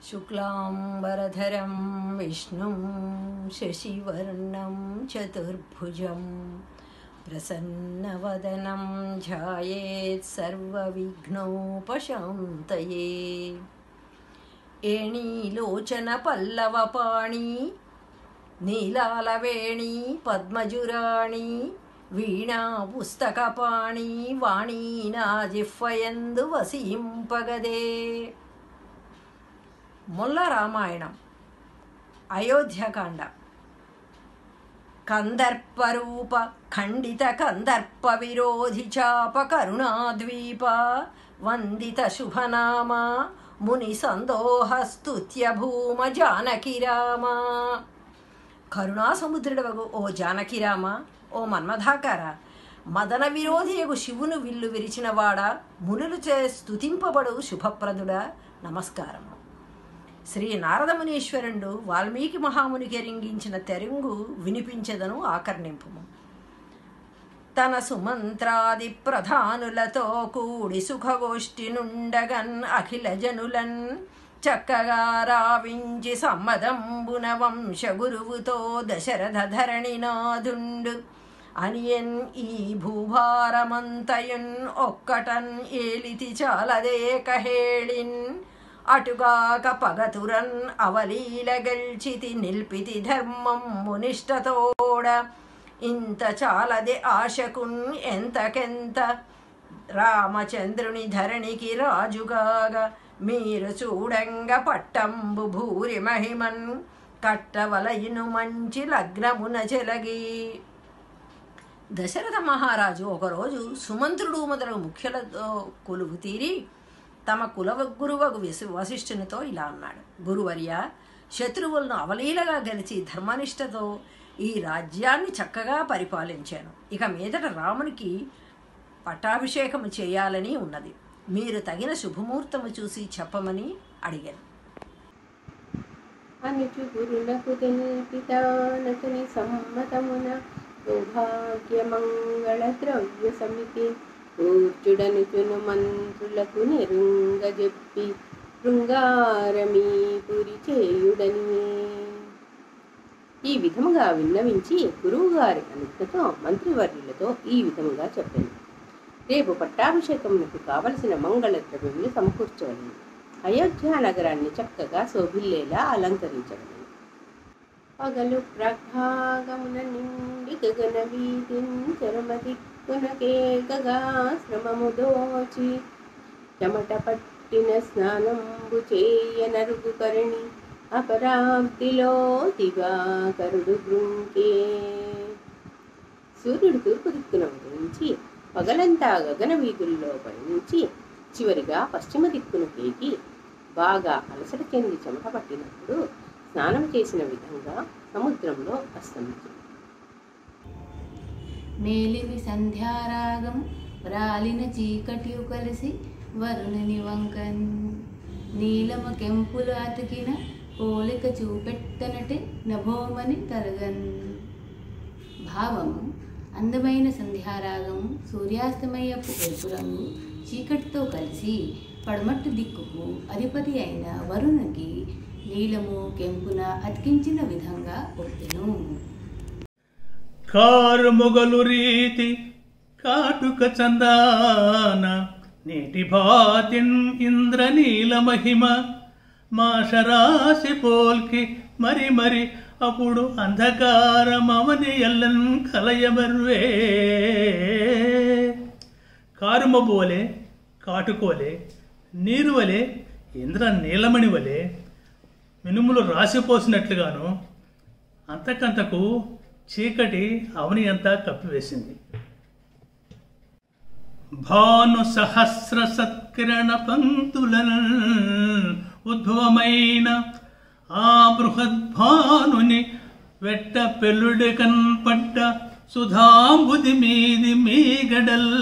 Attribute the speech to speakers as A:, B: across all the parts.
A: शुक्लांबरधरं विष्णुं शशिवर्णं चतुर्भुजं प्रसन्नवदनं ध्यायेत् सर्वविघ्नोपशान्तये। एणीलोचनपल्लवपाणी नीलालवेणी पद्मजुराणी वीणा पुस्तकपाणी वाणी ना జిహ్వయందు వసింపగదే। మొల్ల రామాయణం అయోధ్యకాండ కందర్పరూప ఖండిత కందర్ప విరోధి చాప కరుణాద్వీప వందిత శుభనామ ముని సందోహ స్తుత్య భూమ జానకి రామ। కరుణా సముద్రుడవగు ఓ జానకి రామ, ఓ మన్మథాకార, మదన విరోధియగు శివును విల్లు విరిచినవాడా, మునులు చే స్తుతింపబడు శుభప్రదుడా, నమస్కారము। శ్రీ నారదమునీశ్వరుడు వాల్మీకి మహామునికి రింగించిన తెరంగు వినిపించదను ఆకర్ణింపుము। తన సుమంత్రాది ప్రధానులతో కూడి సుఖగోష్ఠి నుండగన్ అఖిల జనులన్ చక్కగా రావించి సమ్మదంబున వంశ గురువుతో దశరథ ధరణినాథుండు అనియన్ ఈ భూభారమంతయున్ ఒక్కటన్ ఏలితి చాలదేక హేళిన్ అటుగాక పగతురన్ అవలీల గెల్చితి నిల్పితి ధర్మం మునిష్టతోడ ఇంత చాలదే ఆశకున్ ఎంతకెంత రామచంద్రుని ధరణికి రాజుగాగా మీరు చూడంగ పట్టంబు భూరి మహిమన్ కట్టవలయును మంచి లగ్నమున చెలగి। దశరథ మహారాజు ఒకరోజు సుమంత్రుడు మొదలగు ముఖ్యులతో కొలువు తీరి తమ కులగురువగు వశిష్ఠునితో ఇలా అన్నాడు: గురువర్య, శత్రువులను అవలీలగా గెలిచి ధర్మనిష్టతో ఈ రాజ్యాన్ని చక్కగా పరిపాలించాను। ఇక మీదట రామునికి పట్టాభిషేకము చేయాలని ఉన్నది। మీరు తగిన శుభముహూర్తము చూసి చెప్పమని అడిగాను।
B: అనుచు గురులకు తెలిపితానతుని సమ్మతమున సౌభాగ్యమంగళ ద్రవ్య సమితి కూర్చుడనుచును మంత్రులకు నెరుంగజెప్పి శృంగారమీ పురి చేయుడని ఈ విధముగా విన్నవించి గురువుగారి అనుజ్ఞతో మంత్రివర్యులతో ఈ విధముగా చెప్పాను: రేపు పట్టాభిషేకమునకు కావలసిన మంగళ ద్రవ్యములు సమకూర్చవలను। అయోధ్య నగరాన్ని చక్కగా శోభిల్లేలా అలంకరించవలను। పగలు ప్రభాగమున నిండి గగన వీధిన్ చరమదిక్కునకేకగా శ్రమము దోచి చెమట పట్టిన స్నానంబు చేయ నరుగు కరణి అపరాబ్దిలో దివాకరుడు గృంకే। సూర్యుడు తూర్పు దిక్కున ఉదయించి పగలంతా గగన వీధుల్లో పయనించి చివరిగా పశ్చిమ దిక్కును కేకి బాగా అలసట చెంది చెమట పట్టినప్పుడు స్నానం చేసిన విధంగా సముద్రంలో అస్తమించింది।
C: మేలిమి సంధ్యారాగం రాలిన చీకటియు కలిసి వరుణుని వంకన్ నీలమ కెంపులు అతికిన పోలిక చూపెట్టనటి నభోమని తరగన్। భావము: అందమైన సంధ్యారాగం సూర్యాస్తమయపు ఎరుపు రంగు చీకటితో కలిసి పడమట్టు దిక్కుకు అధిపతి అయిన వరుణునికి నీలము కెంపున అతికించిన విధంగా ఒప్పెను।
D: కారు మొగలు రీతి కాటుక చందాన నీటి భాతిన్ ఇంద్రనీల మహిమ మాషరాశి పోల్కి మరి మరి అప్పుడు అంధకారమవని ఎల్లన్ కలయమర్వే। కారుమ బోలే కాటుకోలే నీరు వలె ఇంద్ర నీలమణి వలె మినుములు రాసిపోసినట్లుగాను అంతకంతకు చీకటి అవని అంతా కప్పివేసింది। భాను సహస్ర సత్కిరణ పంక్తులను ఉద్భవమైన ఆ బృహద్భానుని వెట్ట పెళ్ళుడి కన్పడ్డ సుధాంబుది మీది మీగడల్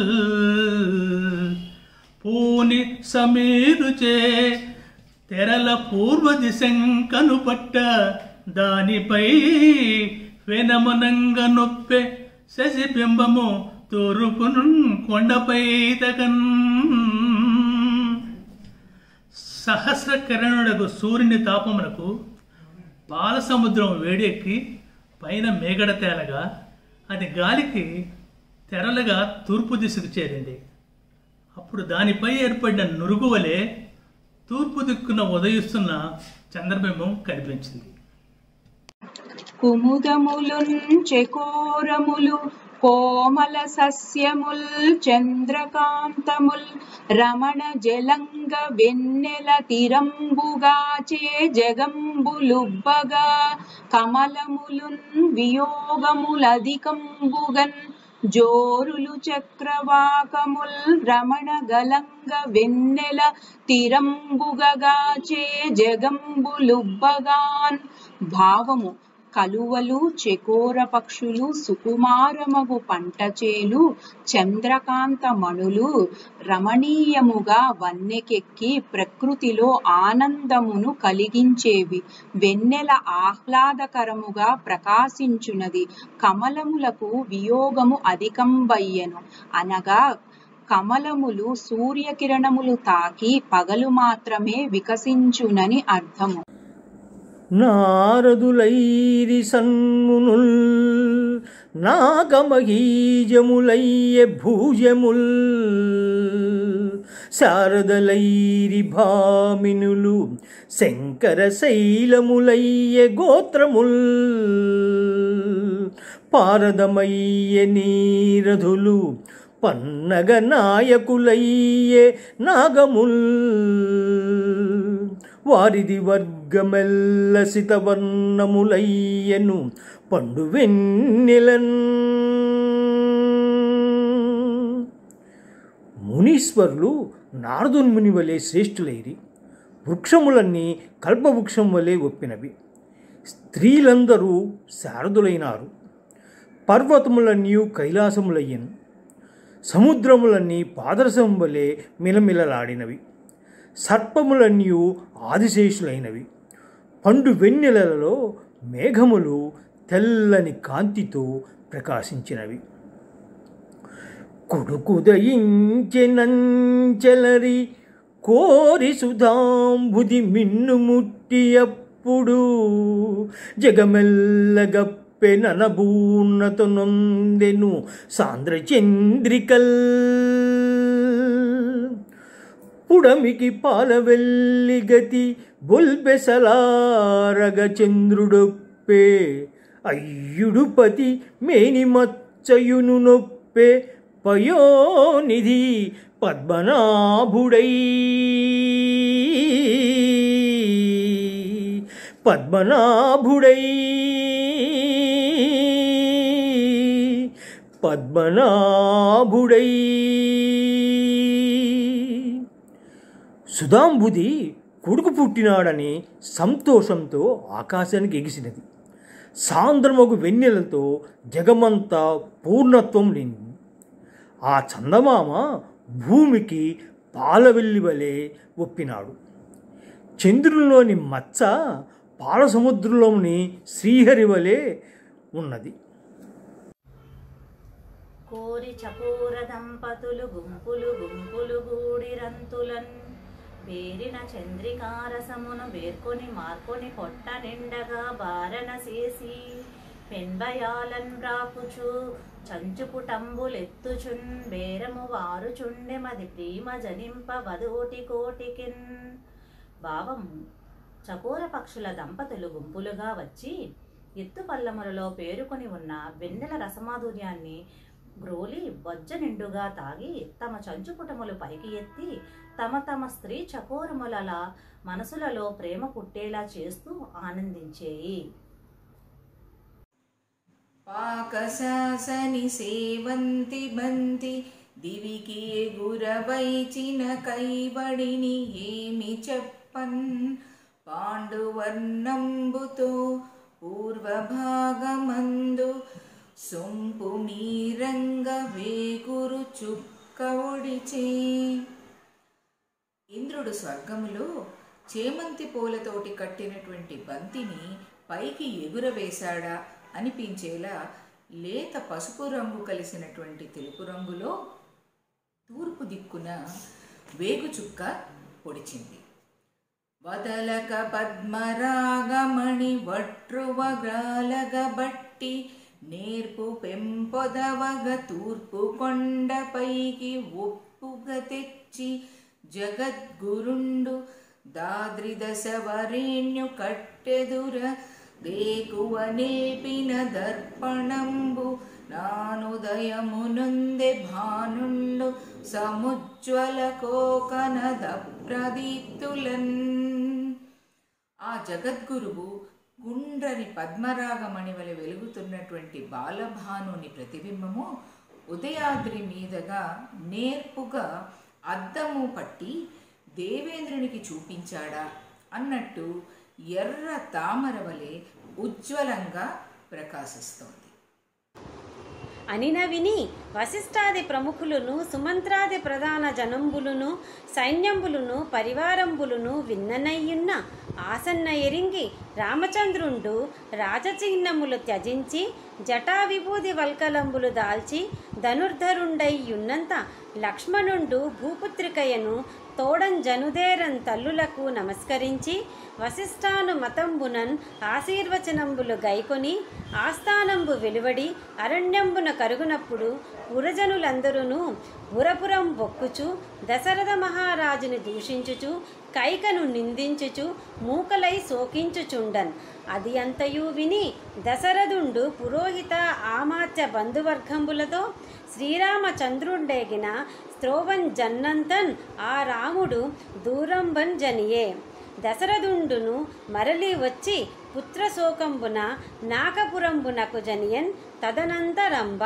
D: పూని సమీరుచే తెరల పూర్వ దిశం కనుపట్ట దానిపై వెనమనంగ నొప్పె శశిబింబము తూర్పును కొండపై తగన్ సహస్ర కిరణుడకు సూర్యుని తాపమునకు పాలసముద్రం వేడెక్కి పైన మేగడ తేలగా అది గాలికి తెరలుగా తూర్పు దిశకు చేరింది. అప్పుడు దానిపై ఏర్పడిన నురుగు వలె తూర్పు దిక్కున ఉదయిస్తున్న చంద్రబింబం కనిపించింది.
E: కుముదములున్ చెకోరములు కోమల సస్యముల్ చంద్రకాంతముల్ రమణ జలంగ వెన్నెల తిరంబుగాచే జగంబులుబ్బగా కమలములున్ వియోగములధికంబుగన్ జోరులు చక్రవాకముల్ రమణ గలంగ వెన్నెల తిరంబుగగాచే జగంబులుబ్బగాన్. భావము: కలువలు చెకోర పక్షులు సుకుమారమగు పంటచేలు చంద్రకాంత మణులు రమణీయముగా వన్నెకెక్కి ప్రకృతిలో ఆనందమును కలిగించేవి. వెన్నెల ఆహ్లాదకరముగా ప్రకాశించున్నది. కమలములకు వియోగము అధికంబయ్యను అనగా కమలములు సూర్యకిరణములు తాకి పగలు మాత్రమే వికసించునని అర్థము.
F: నారదులైరి సన్మునుల్ నాగమహీజములయ్యె భూజముల్ శారదలైరి భామినులు శంకర శైలములయ్యె గోత్రముల్ పారదమయ్యె నీరధులు పన్నగ నాయకులయ్యే నాగముల్ వారిది వర్గమెల్ల సితవర్ణములయ్యను పండు వెన్నెలన్. మునీశ్వరులు నారదున్ముని వలె శ్రేష్ఠులైరి. వృక్షములన్నీ కల్పవృక్షం వలె ఒప్పినవి. స్త్రీలందరూ శారదులైనారు. పర్వతములన్నీ కైలాసములయ్యను. సముద్రములన్నీ పాదరసం వలె మిలమిలలాడినవి. సర్పములన్నీ ఆదిశేషులైనవి. పండు వెన్నెలలో మేఘములు తెల్లని కాంతితో ప్రకాశించినవి. కొడుకుదయించెనంచెలరి కోరి సుధాంబుది మిన్నుముట్టి అప్పుడు జగమెల్లగప్పె ననబూన్నత నొందెను సాంద్ర చంద్రికల్. పుడమికి పాలవెల్లి గతి బొల్బెసలారగ చంద్రుడొప్పే అయ్యుడు పతి మేని మచ్చయును నొప్పే పయోనిధి పద్మనాభుడై. పద్మనాభుడై పద్మనాభుడై. సుధాంబుది కొడుకు పుట్టినాడని సంతోషంతో ఆకాశానికి ఎగిసినది. సాంద్రమగు వెన్నెలతో జగమంతా పూర్ణత్వం నింది. ఆ చందమామ భూమికి పాలవెల్లి వలె ఒప్పినాడు. చంద్రునిలోని మచ్చ పాలసముద్రంలోని శ్రీహరి వలె ఉన్నది.
G: కోరి చకోర దంపతులు గుంపులు గుంపులు గూడిరంతులన్ పేరిన చంద్రికారసమును వేర్కొని మార్కొని పొట్ట నిండగా బారణ చేసి పెన్బయాలన్ రాకుచు చంచుపుటంబులెత్తుచున్ బేరము వారుచుండె మది ప్రీమ జనింప వదోటి కోటికిన్. భావము: చకోర పక్షుల దంపతులు గుంపులుగా వచ్చి ఎత్తు పల్లములలో పేరుకొని ఉన్న వెన్నెల రసమాధుర్యాన్ని గ్రోలి బొజ్జ నిండుగా తాగి తమ చంచుపుటములు పైకి ఎత్తి తమ తమ స్త్రీ చకోరములలా మనసులలో ప్రేమ పుట్టేలా చేస్తూ ఆనందించేయి.
C: పాకశాసని సేవంతి బంతి దివికి గురవైచిన కైబడిని ఏమి చెప్పన్ పాండువర్ణంబుతో పూర్వభాగమందు సొంపు మీరంగ వేగురు చుక్క ఒడిచే. ఇంద్రుడు స్వర్గములో చేమంతి పూలతోటి కట్టినటువంటి బంతిని పైకి ఎగురవేశాడా అనిపించేలా లేత పసుపు రంగు కలిసినటువంటి తెలుపు రంగులో తూర్పు దిక్కున వేగుచుక్క పొడిచింది. వదలక పద్మరాగమణి వట్రువగ్రాలగబట్టి నేర్పు పెంపొదవగ తూర్పు కొండపైకి ఒప్పుగ తెచ్చి జగద్గురుండు దాద్రిదశ వరేణ్యు కట్టెదుర దేకువ నిల్పిన దర్పణంబు నానుదయమునుందె భానుండు సముజ్వల కోకనద ప్రదీప్తులన్. ఆ జగద్గురువు గుండ్రని పద్మరాగమణి వలె వెలుగుతున్నటువంటి బాలభానుని ప్రతిబింబము ఉదయాద్రి మీదగా నేర్పుగా అద్దము పట్టి దేవేంద్రునికి చూపించాడా అన్నట్టు ఎర్ర తామర వలె ఉజ్వలంగా ప్రకాశిస్తోంది.
H: అనిన విని వశిష్ఠాది ప్రముఖులను సుమంత్రాది ప్రధాన జనంబులును సైన్యంబులును పరివారంబులును విన్ననయ్యున్న ఆసన్న ఎరింగి రామచంద్రుండు రాజచిహ్నములు త్యజించి జటా విభూది వల్కలంబులు దాల్చి ధనుర్ధరుండయ్యున్నంత లక్ష్మణుండు భూపుత్రికయను తోడం జనుదేరన్ తల్లులకు నమస్కరించి వశిష్ఠాను మతంబునన్ ఆశీర్వచనంబులు గైకొని ఆస్థానంబు వెలువడి అరణ్యంబున కరుగునప్పుడు పురజనులందరూ పురపురం బొక్కుచు దశరథ మహారాజుని దూషించుచు కైకను నిందించుచు మూకలై శోకించుచుండన్. అది అంతయు విని దశరథుండు పురోహిత ఆమాత్య బంధువర్గంబులతో శ్రీరామచంద్రుండేగిన స్త్రోవన్ జన్నంతన్ ఆ రాముడు దూరంబన్ జనియే. దశరథుండును మరలి వచ్చి పుత్రశోకంబున నాకపురంబునకు జనియన్ తదనంతరంబ.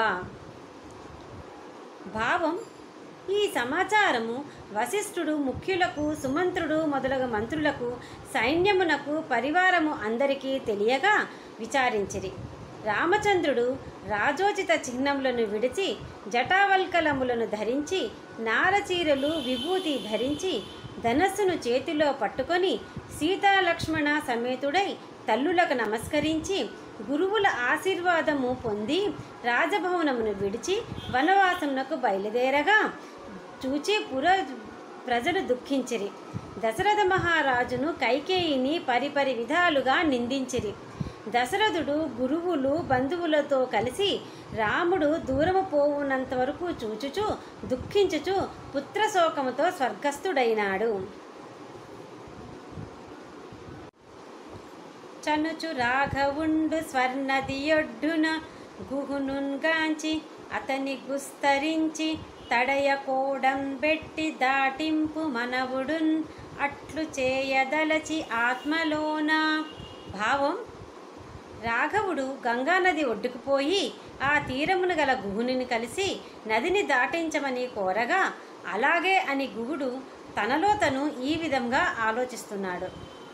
H: భావం: ఈ సమాచారము వశిష్ఠుడు ముఖ్యులకు సుమంత్రుడు మొదలగు మంత్రులకు సైన్యమునకు పరివారము అందరికీ తెలియగా విచారించిరి. రామచంద్రుడు రాజోచిత చిహ్నములను విడిచి జటావల్కలములను ధరించి నారచీరలు విభూతి ధరించి ధనస్సును చేతిలో పట్టుకొని సీతాలక్ష్మణ సమేతుడై తల్లులకు నమస్కరించి గురువుల ఆశీర్వాదము పొంది రాజభవనమును విడిచి వనవాసమునకు బయలుదేరగా చూచి ప్రజలు దుఃఖించిరి. దశరథ మహారాజును కైకేయిని పరిపరి విధాలుగా నిందించిరి. దశరథుడు గురువులు బంధువులతో కలిసి రాముడు దూరము పోవునంత వరకు చూచుచు దుఃఖించుచు పుత్రశోకముతో స్వర్గస్థుడైనాడు. చనుచు రాఘవుండు స్వర్ణదియొడ్డున గుహునుగాంచి అతని గుస్తరించి తడయ కోడం బెట్టి దాటింపు మనవుడున్ అట్లు చేయదలచి ఆత్మలోన. భావం: రాఘవుడు గంగానది ఒడ్డుకుపోయి ఆ తీరమును గల గుహుని కలిసి నదిని దాటించమని కోరగా అలాగే అని గుహుడు తనలో తను ఈ విధంగా ఆలోచిస్తున్నాడు.